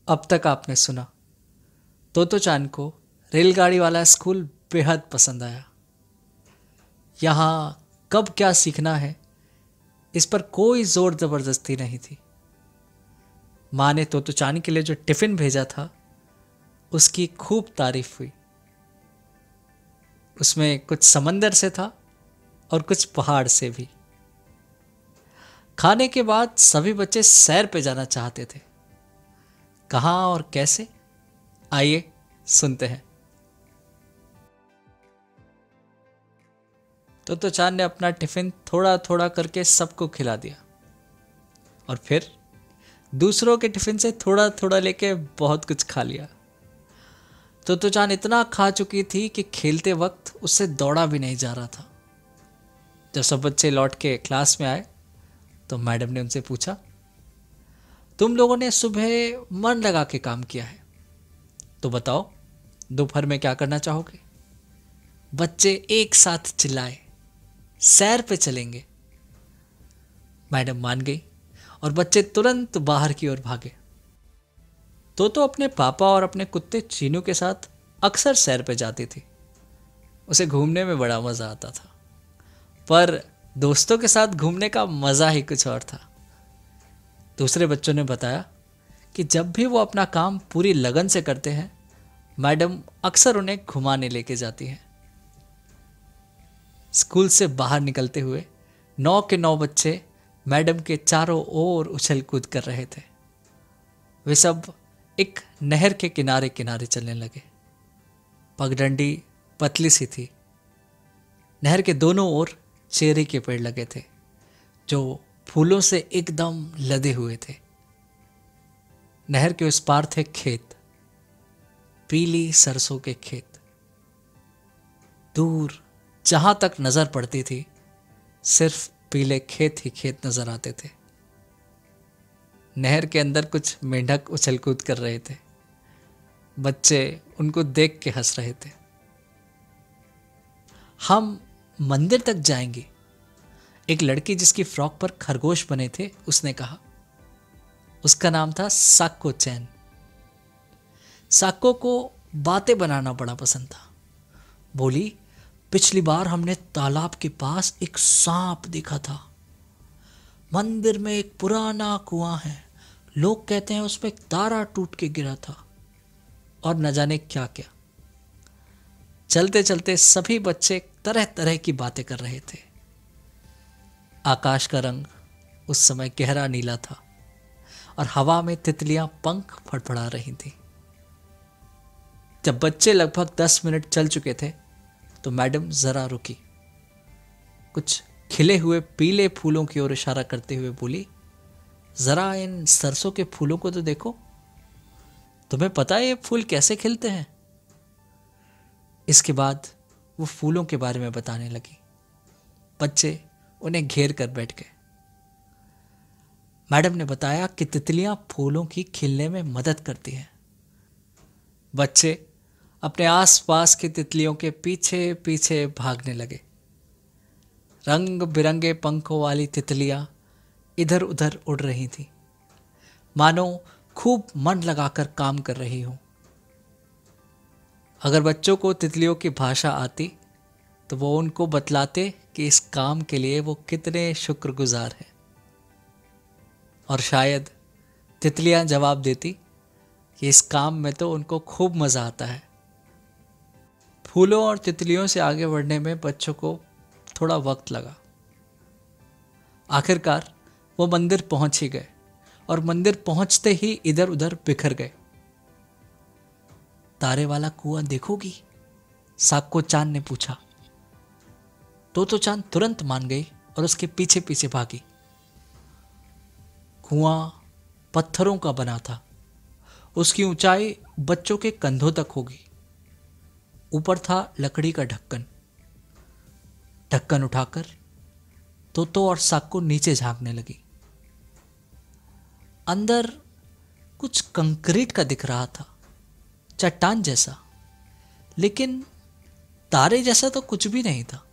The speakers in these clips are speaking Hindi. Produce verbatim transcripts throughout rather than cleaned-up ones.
अब तक आपने सुना, तोतो चान को रेलगाड़ी वाला स्कूल बेहद पसंद आया। यहाँ कब क्या सीखना है, इस पर कोई जोर जबरदस्ती नहीं थी। माँ ने तोतो चान के लिए जो टिफिन भेजा था उसकी खूब तारीफ हुई। उसमें कुछ समंदर से था और कुछ पहाड़ से भी। खाने के बाद सभी बच्चे सैर पे जाना चाहते थे। कहाँ और कैसे, आइए सुनते हैं। तो तो चांद ने अपना टिफिन थोड़ा थोड़ा करके सबको खिला दिया और फिर दूसरों के टिफिन से थोड़ा थोड़ा लेके बहुत कुछ खा लिया। तो तो चांद इतना खा चुकी थी कि खेलते वक्त उससे दौड़ा भी नहीं जा रहा था। जब सब बच्चे लौट के क्लास में आए तो मैडम ने उनसे पूछा, तुम लोगों ने सुबह मन लगा के काम किया है, तो बताओ दोपहर में क्या करना चाहोगे। बच्चे एक साथ चिल्लाए, सैर पे चलेंगे। मैडम मान गई और बच्चे तुरंत बाहर की ओर भागे। तो तो अपने पापा और अपने कुत्ते चीनू के साथ अक्सर सैर पे जाती थी। उसे घूमने में बड़ा मजा आता था, पर दोस्तों के साथ घूमने का मजा ही कुछ और था। दूसरे बच्चों ने बताया कि जब भी वो अपना काम पूरी लगन से करते हैं, मैडम अक्सर उन्हें घुमाने लेके जाती हैं। स्कूल से बाहर निकलते हुए नौ के नौ बच्चे मैडम के चारों ओर उछल कूद कर रहे थे। वे सब एक नहर के किनारे किनारे चलने लगे। पगडंडी पतली सी थी। नहर के दोनों ओर चेरी के पेड़ लगे थे जो फूलों से एकदम लदे हुए थे। नहर के उस पार थे खेत, पीली सरसों के खेत। दूर जहां तक नजर पड़ती थी सिर्फ पीले खेत ही खेत नजर आते थे। नहर के अंदर कुछ मेंढक उछल कूद कर रहे थे। बच्चे उनको देख के हंस रहे थे। हम मंदिर तक जाएंगे, एक लड़की जिसकी फ्रॉक पर खरगोश बने थे उसने कहा। उसका नाम था साक्को चैन। साक्को को बातें बनाना बड़ा पसंद था। बोली, पिछली बार हमने तालाब के पास एक सांप देखा था। मंदिर में एक पुराना कुआं है, लोग कहते हैं उसमें एक तारा टूट के गिरा था, और न जाने क्या क्या। चलते चलते सभी बच्चे तरह तरह की बातें कर रहे थे। आकाश का रंग उस समय गहरा नीला था और हवा में तितलियां पंख फड़फड़ा रही थी। जब बच्चे लगभग दस मिनट चल चुके थे तो मैडम जरा रुकी। कुछ खिले हुए पीले फूलों की ओर इशारा करते हुए बोली, जरा इन सरसों के फूलों को तो देखो। तुम्हें पता है ये फूल कैसे खिलते हैं? इसके बाद वो फूलों के बारे में बताने लगी। बच्चे उन्हें घेर कर बैठ गए। मैडम ने बताया कि तितलियां फूलों की खिलने में मदद करती हैं। बच्चे अपने आसपास की तितलियों के पीछे पीछे भागने लगे। रंग बिरंगे पंखों वाली तितलियां इधर उधर उड़ रही थीं, मानो खूब मन लगाकर काम कर रही हूं। अगर बच्चों को तितलियों की भाषा आती तो वो उनको बतलाते कि इस काम के लिए वो कितने शुक्रगुजार हैं। और शायद तितलियां जवाब देती कि इस काम में तो उनको खूब मजा आता है। फूलों और तितलियों से आगे बढ़ने में बच्चों को थोड़ा वक्त लगा। आखिरकार वो मंदिर पहुंच ही गए और मंदिर पहुंचते ही इधर उधर बिखर गए। तारे वाला कुआं देखोगी? साक्को चांद ने पूछा। तो तो चांद तुरंत मान गई और उसके पीछे पीछे भागी। कुआं पत्थरों का बना था। उसकी ऊंचाई बच्चों के कंधों तक होगी। ऊपर था लकड़ी का ढक्कन। ढक्कन उठाकर तोतो और साक्को नीचे झांकने लगी। अंदर कुछ कंक्रीट का दिख रहा था, चट्टान जैसा, लेकिन तारे जैसा तो कुछ भी नहीं था।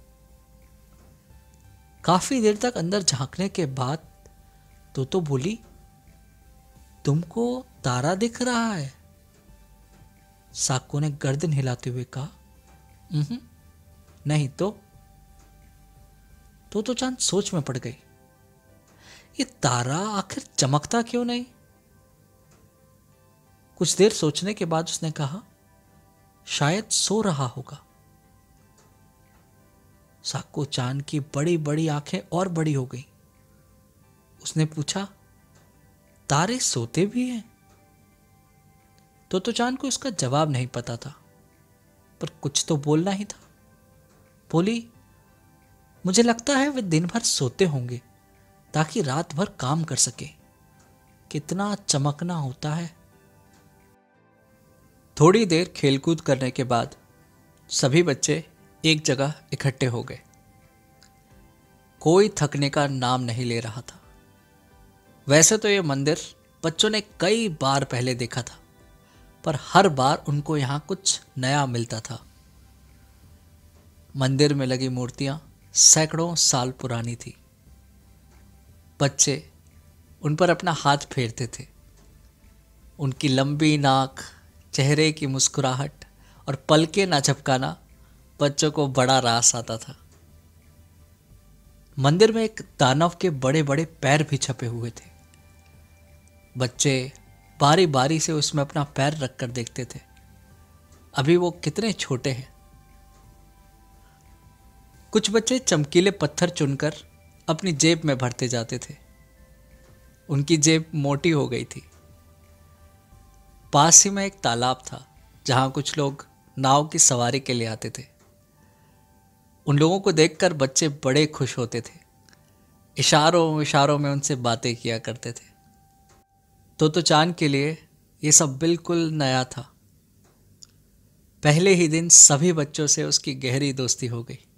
काफी देर तक अंदर झांकने के बाद तोतो बोली, तुमको तारा दिख रहा है? साक्कू ने गर्दन हिलाते हुए कहा। "उहुं, नहीं तो।" तो तो चांद सोच में पड़ गई। ये तारा आखिर चमकता क्यों नहीं? कुछ देर सोचने के बाद उसने कहा, शायद सो रहा होगा। साक्कू चांद की बड़ी बड़ी आंखें और बड़ी हो गई। उसने पूछा, तारे सोते भी हैं? तो तो चांद को इसका जवाब नहीं पता था, पर कुछ तो बोलना ही था। बोली, मुझे लगता है वे दिन भर सोते होंगे ताकि रात भर काम कर सके। कितना चमकना होता है। थोड़ी देर खेलकूद करने के बाद सभी बच्चे एक जगह इकट्ठे हो गए। कोई थकने का नाम नहीं ले रहा था। वैसे तो यह मंदिर बच्चों ने कई बार पहले देखा था, पर हर बार उनको यहां कुछ नया मिलता था। मंदिर में लगी मूर्तियां सैकड़ों साल पुरानी थी। बच्चे उन पर अपना हाथ फेरते थे। उनकी लंबी नाक, चेहरे की मुस्कुराहट और पलके ना झपकाना बच्चों को बड़ा रास आता था। मंदिर में एक दानव के बड़े बड़े पैर भी छपे हुए थे। बच्चे बारी बारी से उसमें अपना पैर रखकर देखते थे। अभी वो कितने छोटे हैं। कुछ बच्चे चमकीले पत्थर चुनकर अपनी जेब में भरते जाते थे। उनकी जेब मोटी हो गई थी। पास ही में एक तालाब था जहां कुछ लोग नाव की सवारी के लिए आते थे। उन लोगों को देखकर बच्चे बड़े खुश होते थे। इशारों इशारों में उनसे बातें किया करते थे। तो तो चांद के लिए ये सब बिल्कुल नया था। पहले ही दिन सभी बच्चों से उसकी गहरी दोस्ती हो गई।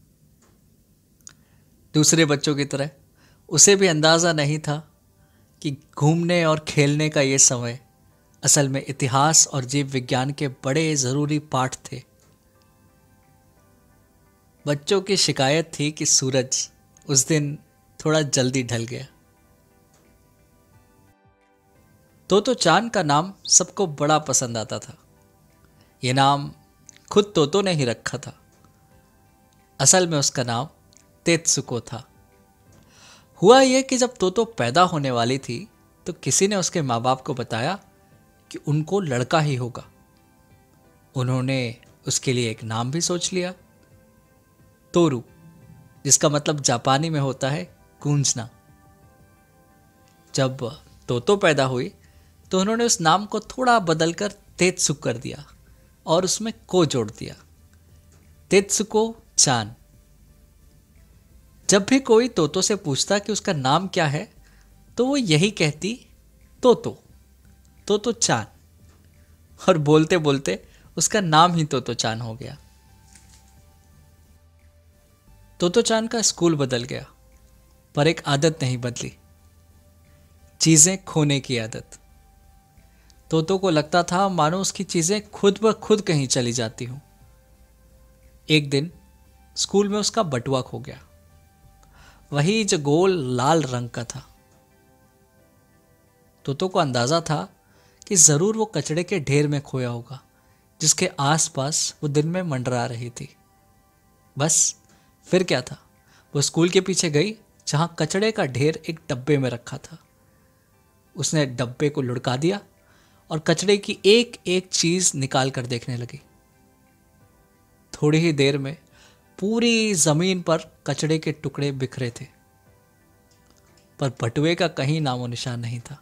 दूसरे बच्चों की तरह उसे भी अंदाज़ा नहीं था कि घूमने और खेलने का ये समय असल में इतिहास और जीव विज्ञान के बड़े ज़रूरी पाठ थे। बच्चों की शिकायत थी कि सूरज उस दिन थोड़ा जल्दी ढल गया। तो तो चांद का नाम सबको बड़ा पसंद आता था। ये नाम खुद तोतो ने ही रखा था। असल में उसका नाम तेत्सुको था। हुआ यह कि जब तोतो पैदा होने वाली थी तो किसी ने उसके माँ बाप को बताया कि उनको लड़का ही होगा। उन्होंने उसके लिए एक नाम भी सोच लिया, तोरू, जिसका मतलब जापानी में होता है गूंजना। जब तोतो पैदा हुई तो उन्होंने उस नाम को थोड़ा बदलकर तेत्सुको कर दिया और उसमें को जोड़ दिया, तेत्सुको चान। जब भी कोई तोतो से पूछता कि उसका नाम क्या है तो वो यही कहती, तोतो, तोतो चान। और बोलते बोलते उसका नाम ही तोतो चान हो गया। तोतो चान का स्कूल बदल गया, पर एक आदत नहीं बदली, चीजें खोने की आदत। तोतो को लगता था मानो उसकी चीजें खुद ब खुद कहीं चली जाती हूं। एक दिन स्कूल में उसका बटुआ खो गया, वही जो गोल लाल रंग का था। तोतो को अंदाजा था कि जरूर वो कचड़े के ढेर में खोया होगा जिसके आसपास वो दिन में मंडरा रही थी। बस फिर क्या था, वो स्कूल के पीछे गई जहां कचड़े का ढेर एक डब्बे में रखा था। उसने डब्बे को लुढ़का दिया और कचड़े की एक एक चीज निकाल कर देखने लगी। थोड़ी ही देर में पूरी जमीन पर कचड़े के टुकड़े बिखरे थे, पर बटुए का कहीं नामो निशान नहीं था।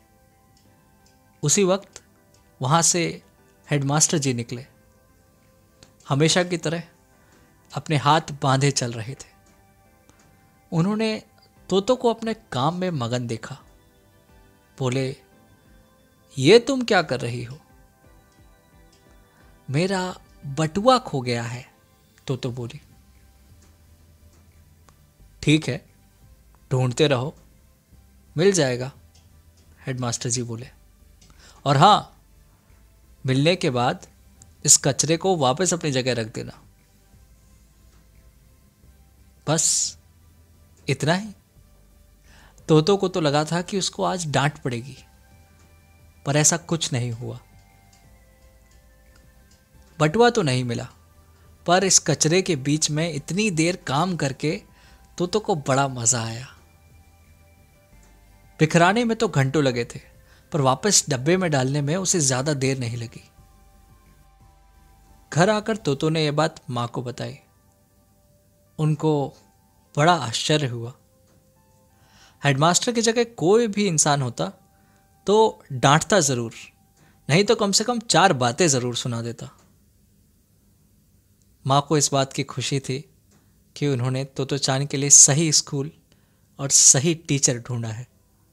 उसी वक्त वहां से हेडमास्टर जी निकले। हमेशा की तरह अपने हाथ बांधे चल रहे थे। उन्होंने तोतो को अपने काम में मगन देखा। बोले, ये तुम क्या कर रही हो? मेरा बटुआ खो गया है, तोतो बोली। ठीक है, ढूंढते रहो, मिल जाएगा, हेडमास्टर जी बोले। और हां, मिलने के बाद इस कचरे को वापस अपनी जगह रख देना। बस इतना ही। तोतो को तो लगा था कि उसको आज डांट पड़ेगी, पर ऐसा कुछ नहीं हुआ। बटुआ तो नहीं मिला, पर इस कचरे के बीच में इतनी देर काम करके तोतो को बड़ा मजा आया। बिखराने में तो घंटों लगे थे, पर वापस डब्बे में डालने में उसे ज्यादा देर नहीं लगी। घर आकर तोतो ने यह बात मां को बताई। उनको बड़ा आश्चर्य हुआ। हेडमास्टर की जगह कोई भी इंसान होता तो डांटता जरूर, नहीं तो कम से कम चार बातें जरूर सुना देता। मां को इस बात की खुशी थी कि उन्होंने तोतो चान के लिए सही स्कूल और सही टीचर ढूंढा है।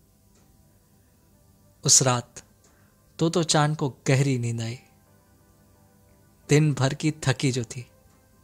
उस रात तोतो चान को गहरी नींद आई, दिन भर की थकी जो थी।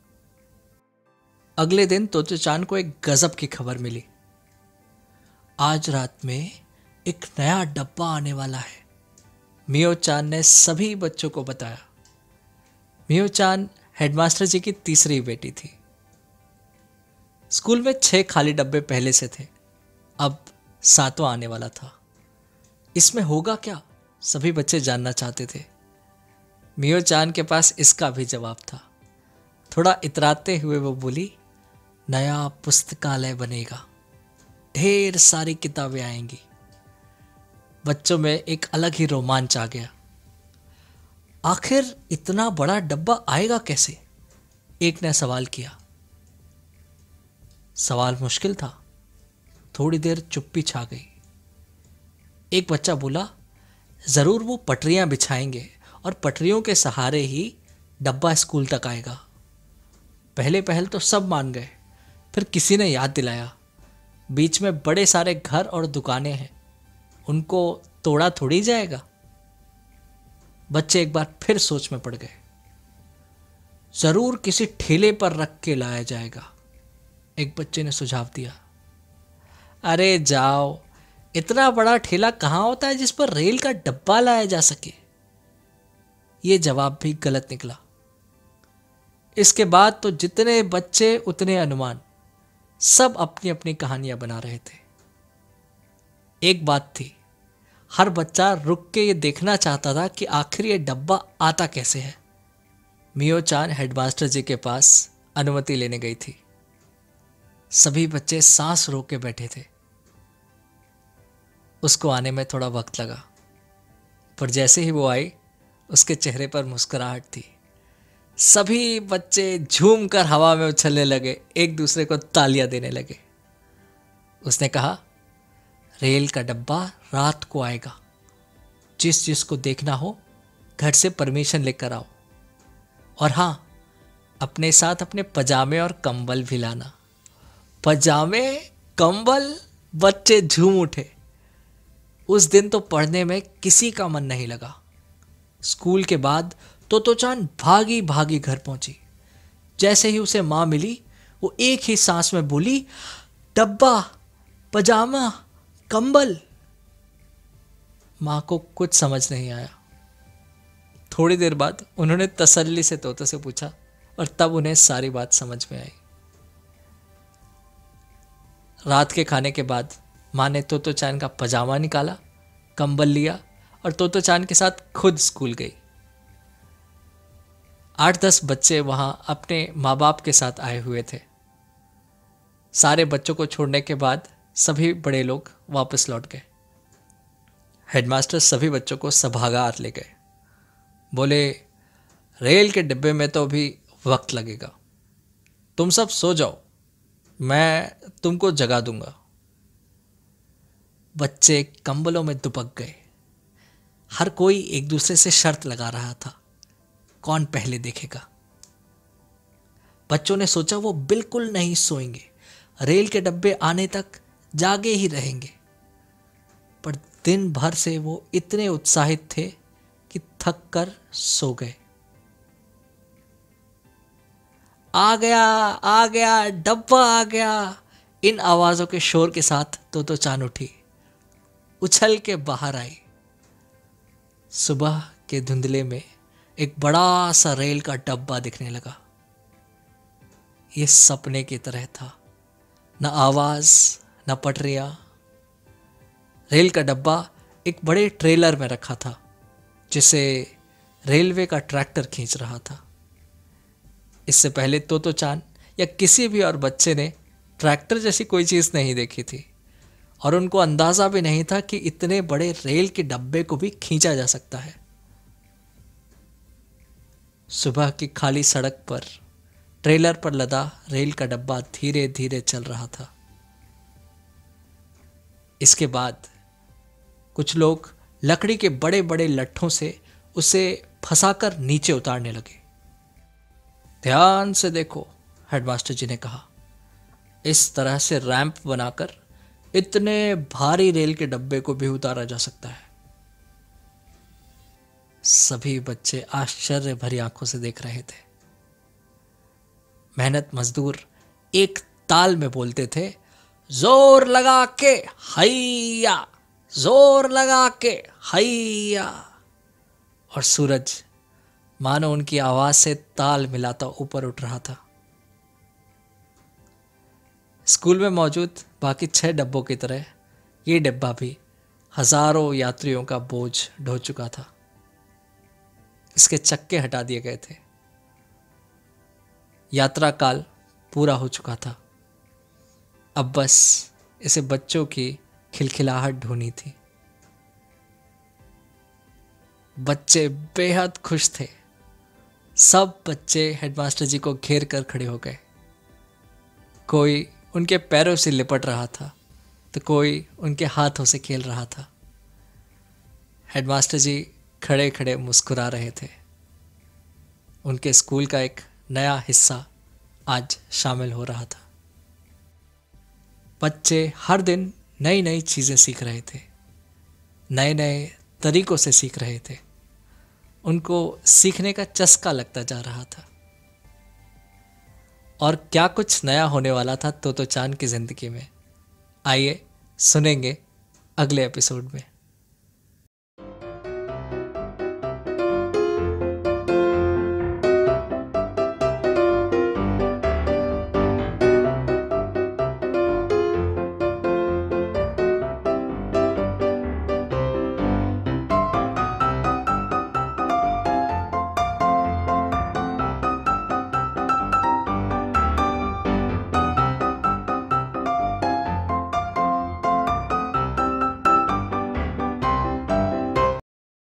अगले दिन तोतो चान को एक गजब की खबर मिली। आज रात में एक नया डब्बा आने वाला है। मियो चान ने सभी बच्चों को बताया। मियो चान हेडमास्टर जी की तीसरी बेटी थी। स्कूल में छह खाली डब्बे पहले से थे, अब सातवां आने वाला था। इसमें होगा क्या, सभी बच्चे जानना चाहते थे। मियो चान के पास इसका भी जवाब था। थोड़ा इतराते हुए वो बोली, नया पुस्तकालय बनेगा, ढेर सारी किताबें आएंगी। बच्चों में एक अलग ही रोमांच आ गया। आखिर इतना बड़ा डब्बा आएगा कैसे, एक ने सवाल किया। सवाल मुश्किल था। थोड़ी देर चुप्पी छा गई। एक बच्चा बोला, जरूर वो पटरियां बिछाएंगे और पटरियों के सहारे ही डब्बा स्कूल तक आएगा। पहले पहल तो सब मान गए, फिर किसी ने याद दिलाया, बीच में बड़े सारे घर और दुकानें हैं, उनको तोड़ा थोड़ी जाएगा। बच्चे एक बार फिर सोच में पड़ गए। जरूर किसी ठेले पर रख के लाया जाएगा, एक बच्चे ने सुझाव दिया। अरे जाओ, इतना बड़ा ठेला कहाँ होता है जिस पर रेल का डब्बा लाया जा सके। ये जवाब भी गलत निकला। इसके बाद तो जितने बच्चे उतने अनुमान, सब अपनी अपनी कहानियां बना रहे थे। एक बात थी, हर बच्चा रुक के ये देखना चाहता था कि आखिर ये डब्बा आता कैसे है। मियो चान हेडमास्टर जी के पास अनुमति लेने गई थी। सभी बच्चे सांस रोक के बैठे थे। उसको आने में थोड़ा वक्त लगा, पर जैसे ही वो आई, उसके चेहरे पर मुस्कुराहट थी। सभी बच्चे झूम कर हवा में उछलने लगे, एक दूसरे को तालियां देने लगे। उसने कहा, रेल का डब्बा रात को आएगा, जिस जिसको देखना हो घर से परमिशन लेकर आओ, और हाँ, अपने साथ अपने पजामे और कंबल भी लाना। पजामे, कंबल, बच्चे झूम उठे। उस दिन तो पढ़ने में किसी का मन नहीं लगा। स्कूल के बाद तोतो चान भागी भागी घर पहुंची। जैसे ही उसे मां मिली, वो एक ही सांस में बोली, डब्बा, पजामा, कंबल। मां को कुछ समझ नहीं आया। थोड़ी देर बाद उन्होंने तसल्ली से तोतो से पूछा, और तब उन्हें सारी बात समझ में आई। रात के खाने के बाद मां ने तोतो चान का पजामा निकाला, कंबल लिया और तोतो चान के साथ खुद स्कूल गई। आठ दस बच्चे वहां अपने माँ बाप के साथ आए हुए थे। सारे बच्चों को छोड़ने के बाद सभी बड़े लोग वापस लौट गए। हेडमास्टर सभी बच्चों को सभागार ले गए। बोले, रेल के डिब्बे में तो अभी वक्त लगेगा, तुम सब सो जाओ, मैं तुमको जगा दूंगा। बच्चे कंबलों में दुबक गए। हर कोई एक दूसरे से शर्त लगा रहा था, कौन पहले देखेगा। बच्चों ने सोचा वो बिल्कुल नहीं सोएंगे, रेल के डब्बे आने तक जागे ही रहेंगे। पर दिन भर से वो इतने उत्साहित थे कि थक कर सो गए। आ गया, आ गया, डब्बा आ गया। इन आवाजों के शोर के साथ तोतो चान उठी, उछल के बाहर आई। सुबह के धुंधले में एक बड़ा सा रेल का डब्बा दिखने लगा। ये सपने की तरह था, न आवाज न पटरियां। रेल का डब्बा एक बड़े ट्रेलर में रखा था जिसे रेलवे का ट्रैक्टर खींच रहा था। इससे पहले तोतो चान या किसी भी और बच्चे ने ट्रैक्टर जैसी कोई चीज़ नहीं देखी थी और उनको अंदाज़ा भी नहीं था कि इतने बड़े रेल के डब्बे को भी खींचा जा सकता है। सुबह की खाली सड़क पर ट्रेलर पर लदा रेल का डब्बा धीरे धीरे चल रहा था। इसके बाद कुछ लोग लकड़ी के बड़े बड़े लट्ठों से उसे फंसाकर नीचे उतारने लगे। ध्यान से देखो, हेडमास्टर जी ने कहा, इस तरह से रैंप बनाकर इतने भारी रेल के डब्बे को भी उतारा जा सकता है। सभी बच्चे आश्चर्य भरी आंखों से देख रहे थे। मेहनत मजदूर एक ताल में बोलते थे, जोर लगा के हैया, जोर लगा के हैया। और सूरज मानो उनकी आवाज से ताल मिलाता ऊपर उठ रहा था। स्कूल में मौजूद बाकी छह डब्बों की तरह ये डब्बा भी हजारों यात्रियों का बोझ ढो चुका था। इसके चक्के हटा दिए गए थे। यात्रा काल पूरा हो चुका था। अब बस इसे बच्चों की खिलखिलाहट ढूंढनी थी। बच्चे बेहद खुश थे। सब बच्चे हेडमास्टर जी को घेर कर खड़े हो गए। कोई उनके पैरों से लिपट रहा था तो कोई उनके हाथों से खेल रहा था। हेडमास्टर जी खड़े खड़े मुस्कुरा रहे थे। उनके स्कूल का एक नया हिस्सा आज शामिल हो रहा था। बच्चे हर दिन नई नई चीज़ें सीख रहे थे, नए नए तरीकों से सीख रहे थे। उनको सीखने का चस्का लगता जा रहा था। और क्या कुछ नया होने वाला था तोतो चान की जिंदगी में, आइए सुनेंगे अगले एपिसोड में।